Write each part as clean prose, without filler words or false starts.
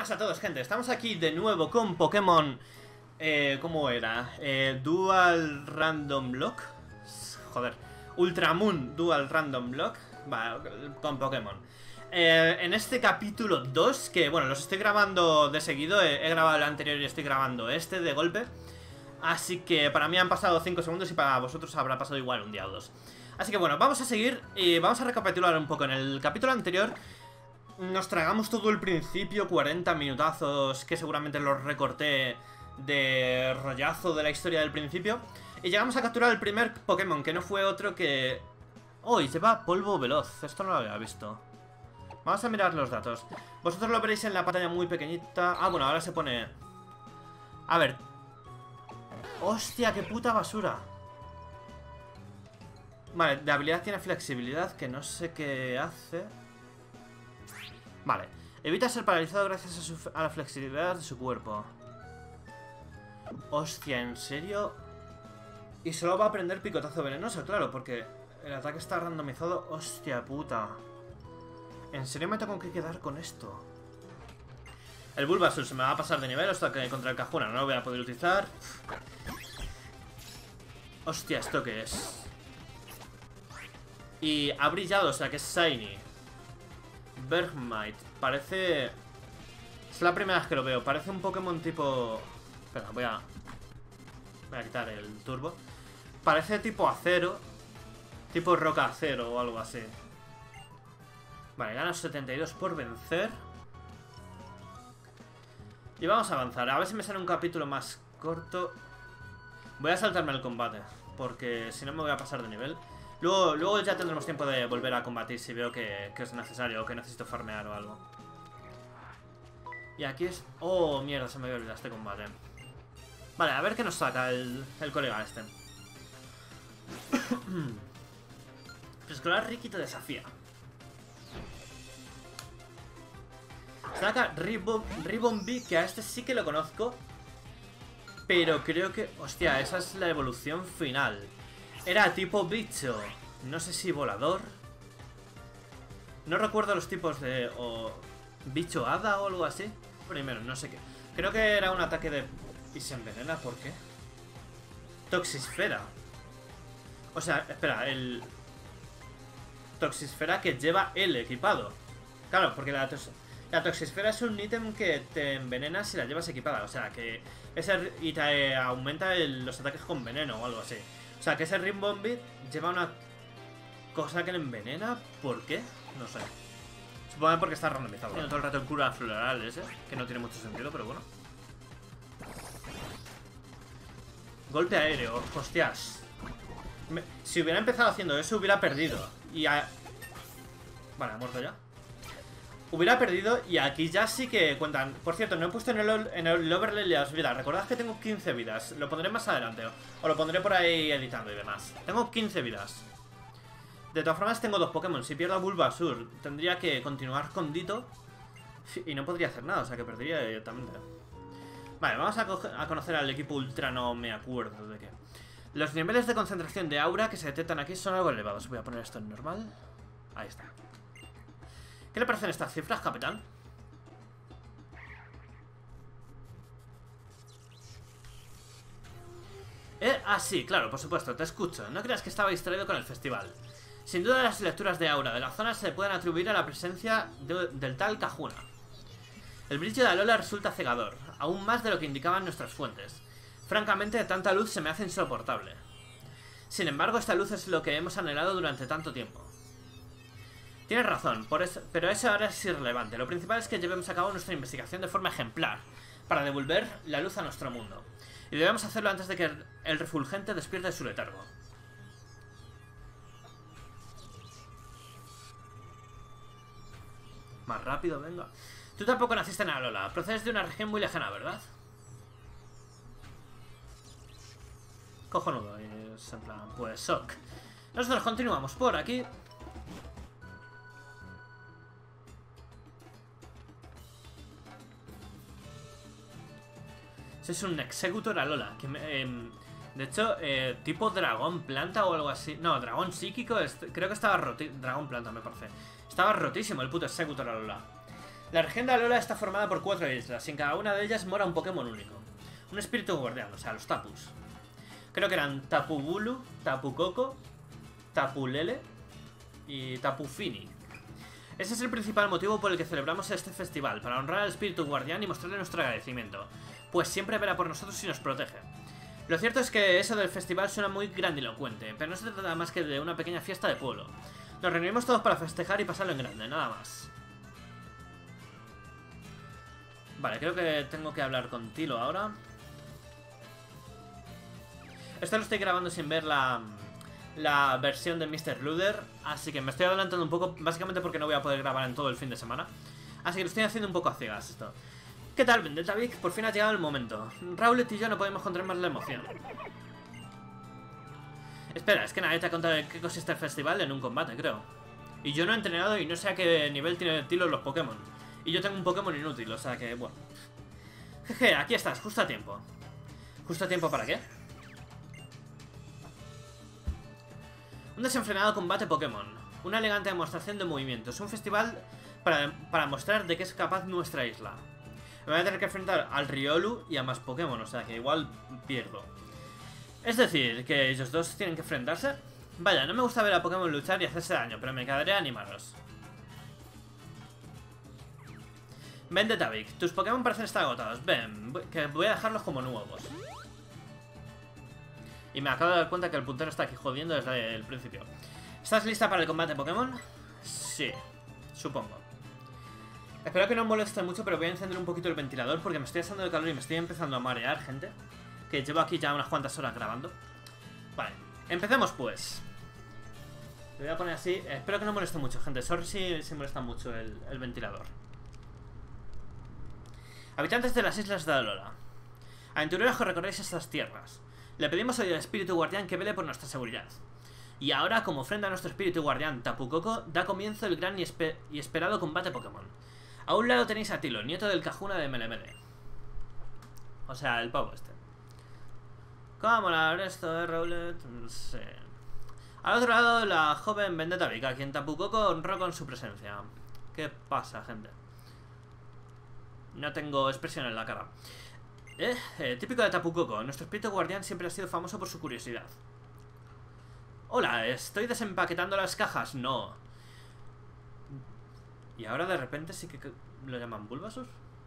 buenas a todos, gente. Estamos aquí de nuevo con Pokémon... ¿cómo era? Dual Random Lock. Joder. Ultramoon Dual Random Lock. Va, con Pokémon. En este capítulo 2, que bueno, los estoy grabando de seguido. He grabado el anterior y estoy grabando este de golpe. Así que para mí han pasado 5 segundos y para vosotros habrá pasado igual un día o dos. Así que bueno, vamos a seguir y vamos a recapitular un poco. En el capítulo anterior nos tragamos todo el principio, 40 minutazos que seguramente los recorté de rollazo de la historia del principio. Y llegamos a capturar el primer Pokémon, que no fue otro que... ¡Oh! Y lleva polvo veloz, esto no lo había visto. Vamos a mirar los datos. Vosotros lo veréis en la pantalla muy pequeñita. Ah, bueno, ahora se pone... A ver. ¡Hostia, qué puta basura! Vale, de habilidad tiene flexibilidad, que no sé qué hace. Vale, evita ser paralizado gracias a la flexibilidad de su cuerpo. Hostia, ¿en serio? Y solo va a aprender picotazo venenoso, claro, porque el ataque está randomizado. Hostia puta. ¿En serio me tengo que quedar con esto? El Bulbasaur se me va a pasar de nivel hasta que contra el Cajuna no lo voy a poder utilizar. Hostia, ¿esto qué es? Y ha brillado, o sea que es Shiny. Bergmite, parece... Es la primera vez que lo veo, parece un Pokémon tipo... Espera, voy a quitar el turbo. Parece tipo acero. Tipo roca acero o algo así. Vale, gana 72 por vencer. Y vamos a avanzar, a ver si me sale un capítulo más corto. Voy a saltarme el combate, porque si no me voy a pasar de nivel. Luego ya tendremos tiempo de volver a combatir si veo que es necesario o que necesito farmear o algo. Y aquí es... Oh, mierda, se me había olvidado este combate. Vale, a ver qué nos saca el colega este. Preescolar Ricky te desafía. Saca Ribombee, que a este sí que lo conozco. Pero creo que... Hostia, esa es la evolución final. Era tipo bicho. No sé si volador. No recuerdo los tipos de... O bicho hada o algo así. Primero, no sé qué. Creo que era un ataque de... ¿Y se envenena? ¿Por qué? Toxisfera. O sea, espera, el... Toxisfera que lleva él equipado. Claro, porque la Toxisfera es un ítem que te envenena si la llevas equipada. O sea, que... y te aumenta los ataques con veneno o algo así. O sea, que ese Ribombee lleva una cosa que le envenena. ¿Por qué? No sé. Supongo porque está randomizado. Tiene todo el rato el cura floral ese, que no tiene mucho sentido, pero bueno. Golpe aéreo, hostias. Si hubiera empezado haciendo eso, hubiera perdido. Vale, ha muerto ya. Hubiera perdido y aquí ya sí que cuentan. Por cierto, no he puesto en el overlay las vidas. Recordad que tengo 15 vidas. Lo pondré más adelante o lo pondré por ahí editando y demás. Tengo 15 vidas. De todas formas tengo 2 Pokémon. Si pierdo a Bulbasaur tendría que continuar con Ditto y no podría hacer nada, o sea que perdería directamente. Vale, vamos a conocer al equipo Ultra, no me acuerdo de qué. Los niveles de concentración de aura que se detectan aquí son algo elevados. Voy a poner esto en normal. Ahí está. ¿Qué le parecen estas cifras, capitán? Sí, claro, por supuesto, te escucho. No creas que estaba distraído con el festival. Sin duda las lecturas de aura de la zona se pueden atribuir a la presencia del tal Cajuna. El brillo de Alola resulta cegador, aún más de lo que indicaban nuestras fuentes. Francamente, tanta luz se me hace insoportable. Sin embargo, esta luz es lo que hemos anhelado durante tanto tiempo. Tienes razón, pero eso ahora es irrelevante. Lo principal es que llevemos a cabo nuestra investigación de forma ejemplar, para devolver la luz a nuestro mundo. Y debemos hacerlo antes de que el refulgente despierte de su letargo. Más rápido, venga. Tú tampoco naciste en Alola. Procedes de una región muy lejana, ¿verdad? Cojonudo. Es en plan, pues shock. Nosotros continuamos por aquí. Es un Executor Alola que de hecho, tipo dragón planta o algo así. No, dragón psíquico. Creo que estaba rotísimo. Dragón planta, me parece. Estaba rotísimo el puto Executor Alola. La región de Alola está formada por 4 islas, y en cada una de ellas mora un Pokémon único. Un espíritu guardián, o sea, los Tapus. Creo que eran Tapu Bulu, Tapu Koko, Tapu Lele y Tapu Fini. Ese es el principal motivo por el que celebramos este festival, para honrar al espíritu guardián y mostrarle nuestro agradecimiento, pues siempre verá por nosotros y nos protege. Lo cierto es que eso del festival suena muy grandilocuente, pero no se trata más que de una pequeña fiesta de pueblo. Nos reunimos todos para festejar y pasarlo en grande, nada más. Vale, creo que tengo que hablar con Tilo ahora. Esto lo estoy grabando sin ver la versión de Mr. Luder, así que me estoy adelantando un poco, básicamente porque no voy a poder grabar en todo el fin de semana. Así que lo estoy haciendo un poco a ciegas esto. ¿Qué tal, Vendetta-Vic? Por fin ha llegado el momento. Rowlet y yo no podemos contener más la emoción. Espera, es que nadie te ha contado de qué consiste el festival en un combate, creo. Y yo no he entrenado y no sé a qué nivel tiene Tilo los Pokémon. Y yo tengo un Pokémon inútil, o sea que, bueno. Jeje, aquí estás, justo a tiempo. ¿Justo a tiempo para qué? Un desenfrenado combate Pokémon. Una elegante demostración de movimientos. Un festival para mostrar de qué es capaz nuestra isla. Me voy a tener que enfrentar al Riolu y a más Pokémon, o sea que igual pierdo. Es decir, que ellos dos tienen que enfrentarse. Vaya, no me gusta ver a Pokémon luchar y hacerse daño, pero me quedaré a animaros. Vendetta-Vic, tus Pokémon parecen estar agotados. Ven, que voy a dejarlos como nuevos. Y me acabo de dar cuenta que el puntero está aquí jodiendo desde el principio. ¿Estás lista para el combate Pokémon? Sí, supongo. Espero que no moleste mucho, pero voy a encender un poquito el ventilador porque me estoy asando de calor y me estoy empezando a marear, gente. Que llevo aquí ya unas cuantas horas grabando. Vale, empecemos pues. Lo voy a poner así. Espero que no moleste mucho, gente. Sorry si molesta mucho el ventilador. Habitantes de las islas de Alola. Aventureros que recorréis estas tierras. Le pedimos hoy al espíritu guardián que vele por nuestra seguridad. Y ahora, como ofrenda a nuestro espíritu guardián Tapu Koko, da comienzo el gran y esperado combate Pokémon. A un lado tenéis a Tilo, nieto del Kahuna de Melemele. O sea, el pavo este. ¿Cómo la esto de Rowlet? No sé. Al otro lado, la joven Vendetta-Vic, a quien Tapu Koko honró con su presencia. ¿Qué pasa, gente? No tengo expresión en la cara. Típico de Tapu Koko, nuestro espíritu guardián siempre ha sido famoso por su curiosidad. Hola, ¿estoy desempaquetando las cajas? No. Y ahora de repente sí que lo llaman Bulbasaur.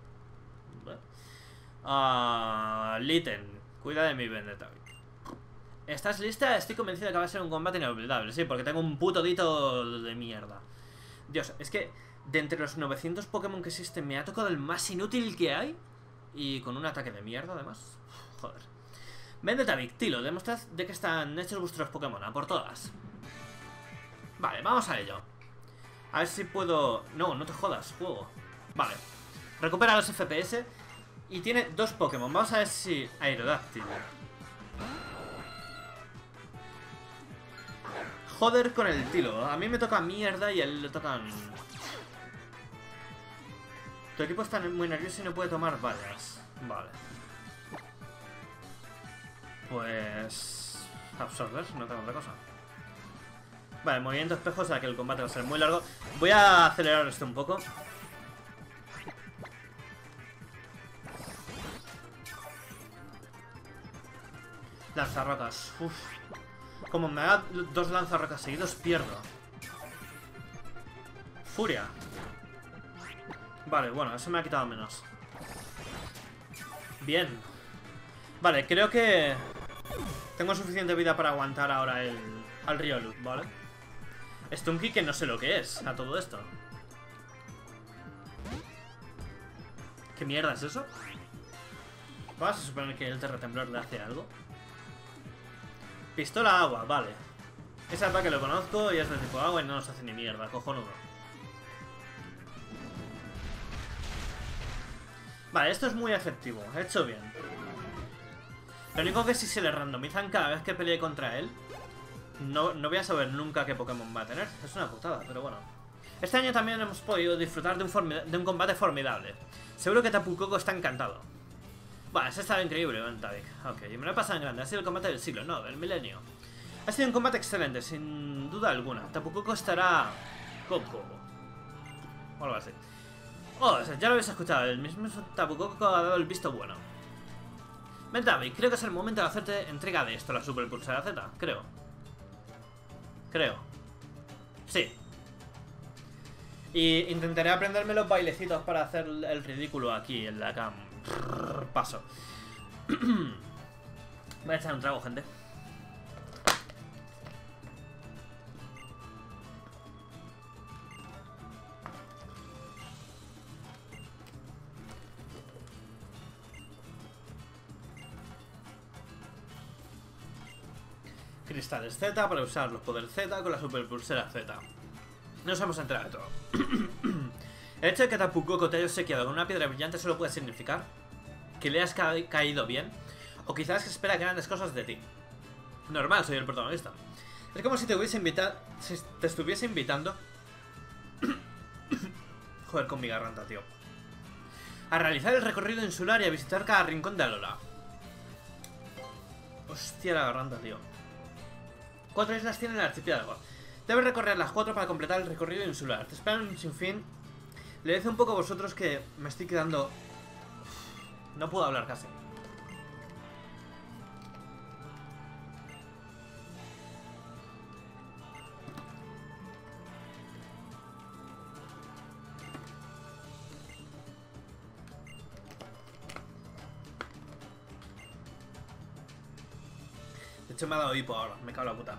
Litten, cuida de mi Vendetta-Vic. ¿Estás lista? Estoy convencido de que va a ser un combate inolvidable. Sí, porque tengo un puto dito de mierda. Dios, es que de entre los 900 Pokémon que existen me ha tocado el más inútil que hay. Y con un ataque de mierda, además. Joder. Vendetta-Vic, Tilo, demostrad de qué están hechos vuestros Pokémon, a por todas. Vale, vamos a ello. A ver si puedo... No, no te jodas, juego. Vale. Recupera los FPS. Y tiene 2 Pokémon. Vamos a ver si... Aerodáctil. Joder con el Tilo. A mí me toca mierda y a él le tocan... Tu equipo está muy nervioso y no puede tomar vallas. Vale. Pues... Absorber, no tengo otra cosa. Vale, movimiento espejo, o sea que el combate va a ser muy largo. Voy a acelerar esto un poco. Lanzarrocas. Uff. Como me haga 2 lanzarrocas seguidos, pierdo. Furia. Vale, bueno, eso me ha quitado menos. Bien. Vale, creo que tengo suficiente vida para aguantar ahora al Riolu, ¿vale? Stunky, que no sé lo que es a todo esto. ¿Qué mierda es eso? ¿Vas a suponer que el terratemblor le hace algo? Pistola agua, vale. Ese ataque lo conozco y es de tipo agua y no nos hace ni mierda, cojonudo. Vale, esto es muy efectivo, he hecho bien. Lo único que si se le randomizan cada vez que pelee contra él, no voy a saber nunca qué Pokémon va a tener. Es una putada, pero bueno. Este año también hemos podido disfrutar de un combate formidable. Seguro que Tapu Koko está encantado. Bueno, eso estaba increíble, Vendetta-Vic. Ok, y me lo he pasado en grande. Ha sido el combate del siglo, no, del milenio. Ha sido un combate excelente, sin duda alguna. Tapu Koko estará... Coco. O algo así. Oh, ya lo habéis escuchado. El mismo Tapu Koko ha dado el visto bueno. Ven, David, creo que es el momento de hacerte entrega de esto, la Super Pulsera Z. Creo. Sí. Y intentaré aprenderme los bailecitos para hacer el ridículo aquí en la cam. Paso. Voy a echar un trago, gente. Cristales Z para usar los poderes Z con la Super Pulsera Z. Nos hemos enterado de todo. El hecho de que Tapu Koko te haya obsequiado con una piedra brillante solo puede significar que le has caído bien, o quizás que espera grandes cosas de ti. Normal, soy el protagonista. Es como si te hubiese invitado. Si te estuviese invitando. Joder, con mi garganta, tío. A realizar el recorrido insular y a visitar cada rincón de Alola. Hostia, la garganta, tío. 4 islas tiene el archipiélago. Debes recorrer las 4 para completar el recorrido insular. Te esperan un sinfín. Le dice un poco a vosotros que me estoy quedando. No puedo hablar casi. De hecho me ha dado hipo ahora, me cago en la puta.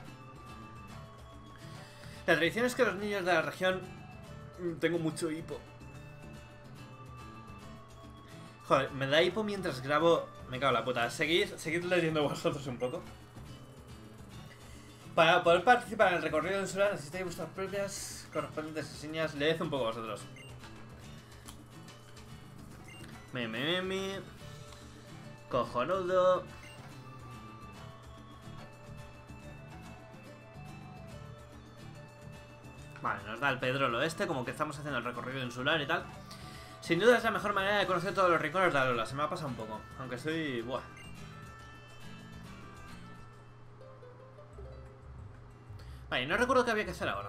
La tradición es que los niños de la región... Tengo mucho hipo. Joder, me da hipo mientras grabo. Me cago en la puta. Seguid leyendo vosotros un poco. Para poder participar en el recorrido insular necesitáis vuestras propias correspondientes insignias. Leed un poco vosotros. Cojonudo. Vale, nos da el Pedrolo este, como que estamos haciendo el recorrido insular y tal. Sin duda es la mejor manera de conocer todos los rincones de Alola. Se me ha pasado un poco, aunque estoy... Buah. Vale, no recuerdo qué había que hacer ahora.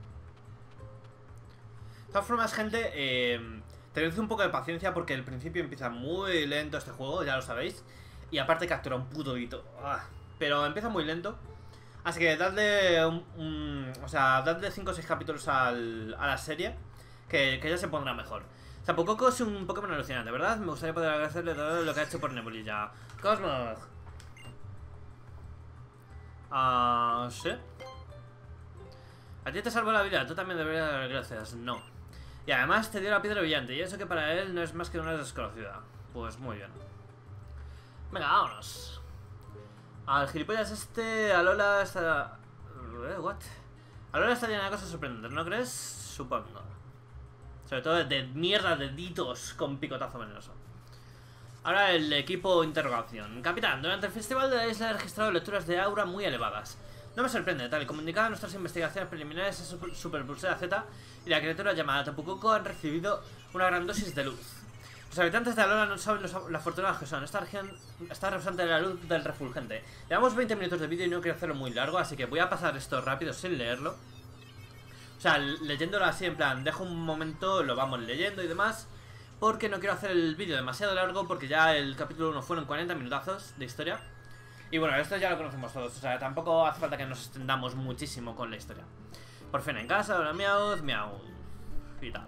De todas formas, gente, tened un poco de paciencia porque al principio empieza muy lento este juego, ya lo sabéis. Y aparte captura un puto hito. Pero empieza muy lento. Así que dadle o sea, dadle 5 o 6 capítulos a la serie, que ya se pondrá mejor. Tapu Koko es un Pokémon alucinante, ¿verdad? Me gustaría poder agradecerle todo lo que ha hecho por Nebulilla. Cosmos. ¿Sí? A ti te salvó la vida, tú también deberías dar gracias. No. Y además te dio la piedra brillante, y eso que para él no es más que una desconocida. Pues muy bien. Venga, vámonos. Al gilipollas este, Alola está... ¿What? Alola está llena de cosas sorprendentes, ¿no crees? Supongo. Sobre todo de mierda de ditos con picotazo venenoso. Ahora el equipo interrogación. Capitán, durante el festival de la isla he registrado lecturas de aura muy elevadas. No me sorprende, tal y como indicaban nuestras investigaciones preliminares, esa Super Pulsera Z y la criatura llamada Tapu Koko han recibido una gran dosis de luz. Los habitantes de Alola no saben lo afortunados que son. Esta región está rebosante de la luz del refulgente. Llevamos 20 minutos de vídeo y no quiero hacerlo muy largo, así que voy a pasar esto rápido sin leerlo. O sea, leyéndolo así, en plan, dejo un momento, lo vamos leyendo y demás, porque no quiero hacer el vídeo demasiado largo, porque ya el capítulo 1 fueron 40 minutazos de historia. Y bueno, esto ya lo conocemos todos, o sea, tampoco hace falta que nos extendamos muchísimo con la historia. Por fin en casa, ahora miau, y tal.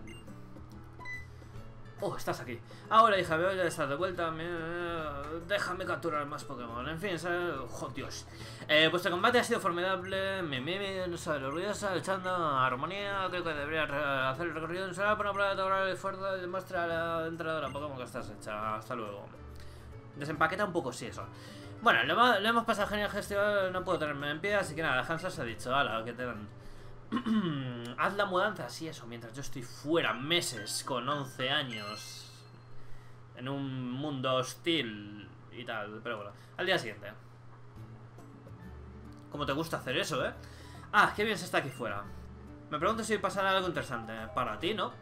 Oh, estás aquí. Ahora, hija, veo ya estás de vuelta. Déjame capturar más Pokémon. En fin, oh, Dios. Vuestro combate ha sido formidable. No sabe lo orgullosa, echando armonía. Creo que debería hacer el recorrido en sala para una prueba de lograr el esfuerzo y demuestra a la entrenadora Pokémon que estás hecha. Hasta luego. Desempaqueta un poco, sí, eso. Bueno, lo hemos pasado genial festival. No puedo tenerme en pie, así que nada, Hansa se ha dicho. Hala, que te dan. Haz la mudanza, sí, eso, mientras yo estoy fuera meses con 11 años en un mundo hostil y tal, pero bueno, al día siguiente. ¿Cómo te gusta hacer eso, Ah, qué bien se está aquí fuera. Me pregunto si pasará algo interesante. Para ti, ¿no?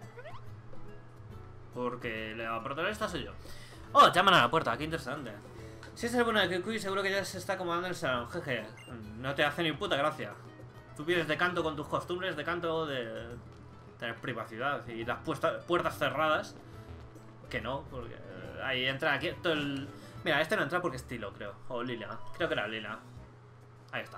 Porque la protagonista soy yo. Oh, llaman a la puerta, qué interesante. Si es el bueno de Kikuy, seguro que ya se está acomodando en el salón. Jeje, no te hace ni puta gracia. Tú vienes de canto con tus costumbres de canto de tener privacidad y las puertas cerradas. Que no, porque ahí entra aquí todo el... Mira, este no entra porque es Tilo, creo. O Lila. Creo que era Lila. Ahí está.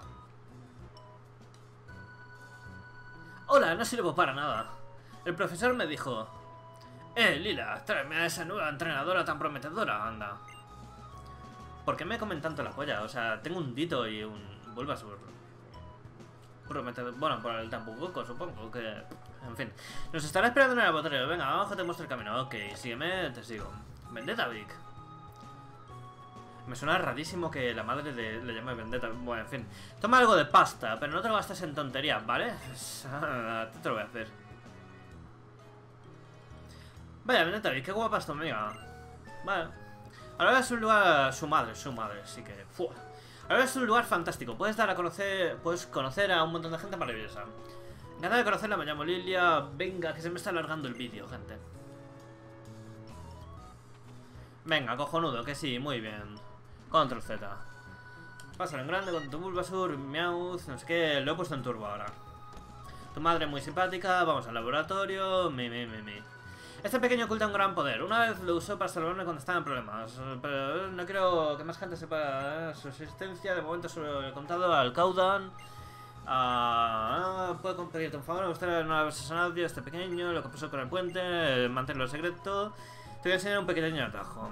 Hola, no sirvo para nada. El profesor me dijo... Lila, tráeme a esa nueva entrenadora tan prometedora, anda. ¿Por qué me comen tanto la polla? O sea, tengo un Dito y un Bulbasur. Prometedor... Bueno, por el Tampucoco, supongo que... En fin. Nos estará esperando en el laboratorio. Venga, abajo te muestro el camino. Ok, sígueme, te sigo. Vendetta Vic. Me suena rarísimo que la madre le llame Vendetta. Bueno, en fin. Toma algo de pasta, pero no te lo gastes en tonterías, ¿vale? Te lo voy a hacer. Vaya, Vendetta Vic, qué guapa es tu amiga. Vale. Ahora es un lugar... Su madre, sí que... ¡Fua! Ahora es un lugar fantástico. Puedes conocer a un montón de gente maravillosa. Encantada de conocerla, me llamo Lilia. Venga, que se me está alargando el vídeo, gente. Venga, cojonudo, que sí, muy bien. Control Z. Pásalo en grande con tu Bulbasur, Meowth, no sé qué. Lo he puesto en turbo ahora. Tu madre muy simpática, vamos al laboratorio. Este pequeño oculta un gran poder. Una vez lo usó para salvarme cuando estaba en problemas. Pero no quiero que más gente sepa su existencia. De momento solo he contado al Caudan. Puedo pedirte un favor, me gustaría no averses a nadie, este pequeño, lo que pasó con el puente, mantenerlo secreto. Te voy a enseñar un pequeño atajo.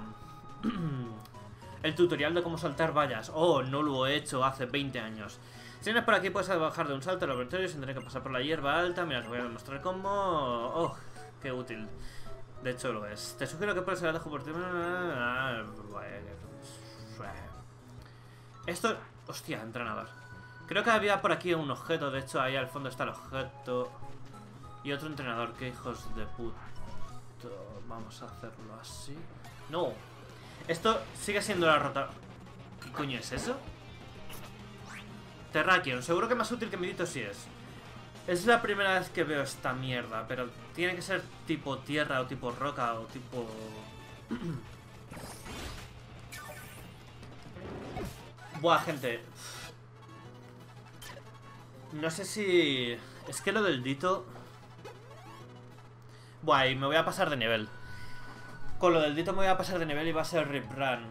El tutorial de cómo saltar vallas. Oh, no lo he hecho hace 20 años. Si vienes por aquí puedes bajar de un salto al laboratorio sin tener que pasar por la hierba alta. Mira, te voy a demostrar cómo. Oh, qué útil. De hecho lo es. Te sugiero que pones el atajo por ti. Esto... Hostia, entrenador. Creo que había por aquí un objeto, de hecho ahí al fondo está el objeto. Y otro entrenador, qué hijos de puta. Vamos a hacerlo así. No. Esto sigue siendo la rota. ¿Qué coño es eso? Terrakion, seguro que más útil que Midito sí es. Es la primera vez que veo esta mierda, pero tiene que ser tipo tierra o tipo roca o tipo... Buah, gente. No sé si... Es que lo del Dito... Buah, y me voy a pasar de nivel. Con lo del Dito me voy a pasar de nivel y va a ser Rip Run.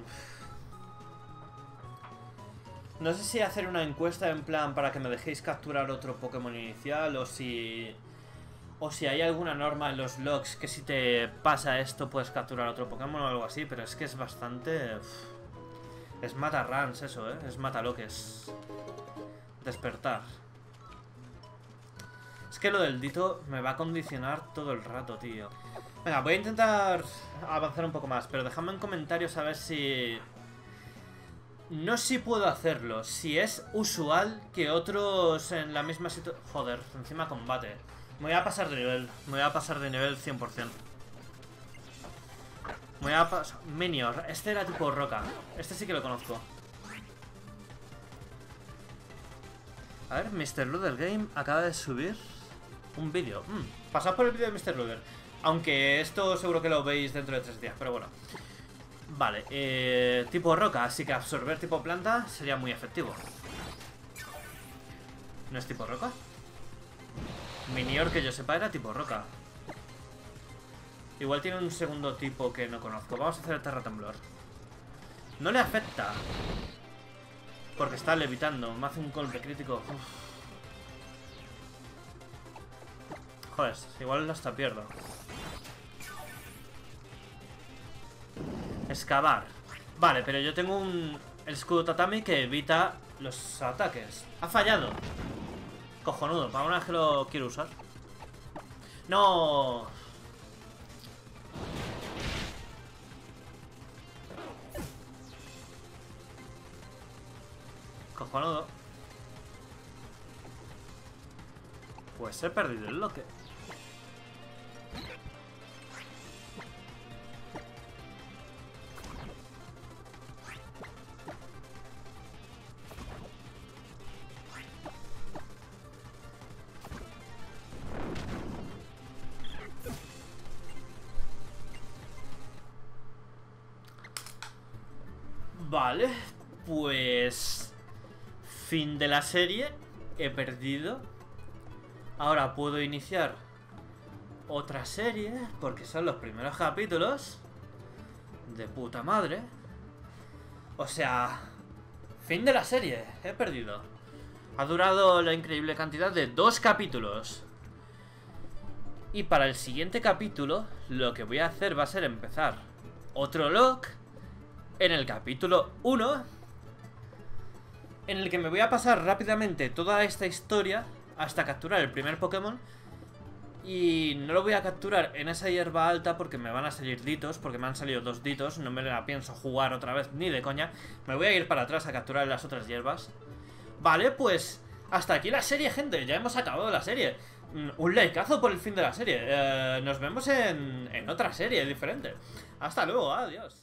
No sé si hacer una encuesta en plan para que me dejéis capturar otro Pokémon inicial o si... O si hay alguna norma en los logs que si te pasa esto puedes capturar otro Pokémon o algo así, pero es que es bastante... Es mata runs eso, es mata loques. Despertar. Es que lo del Dito me va a condicionar todo el rato, tío. Venga, voy a intentar avanzar un poco más, pero dejadme en comentarios a ver si... No si puedo hacerlo, si es usual que otros en la misma situación... Joder, encima combate. Me voy a pasar de nivel, me voy a pasar de nivel 100%. Me voy a pasar... Minior, este era tipo roca. Este sí que lo conozco. A ver, Mr. Luder Game acaba de subir un vídeo. Pasad por el vídeo de Mr. Luder. Aunque esto seguro que lo veis dentro de 3 días, pero bueno. Vale, tipo roca, así que absorber tipo planta sería muy efectivo. ¿No es tipo roca? Minior que yo sepa era tipo roca. Igual tiene un segundo tipo que no conozco. Vamos a hacer el Terra Temblor. No le afecta porque está levitando. Me hace un golpe crítico. Joder, igual hasta pierdo. Excavar. Vale, pero yo tengo el escudo tatami que evita los ataques. Ha fallado. Cojonudo, para una vez que lo quiero usar. ¡No! Cojonudo. Pues he perdido el bloque. Vale, pues... Fin de la serie. He perdido. Ahora puedo iniciar otra serie, porque son los primeros capítulos. De puta madre. O sea, fin de la serie, he perdido. Ha durado la increíble cantidad de 2 capítulos. Y para el siguiente capítulo, lo que voy a hacer va a ser empezar otro log en el capítulo 1, en el que me voy a pasar rápidamente toda esta historia hasta capturar el primer Pokémon. Y no lo voy a capturar en esa hierba alta porque me van a salir ditos, porque me han salido 2 ditos. No me la pienso jugar otra vez ni de coña. Me voy a ir para atrás a capturar las otras hierbas. Vale, pues hasta aquí la serie, gente. Ya hemos acabado la serie. Un likeazo por el fin de la serie. Nos vemos en otra serie diferente. Hasta luego, adiós.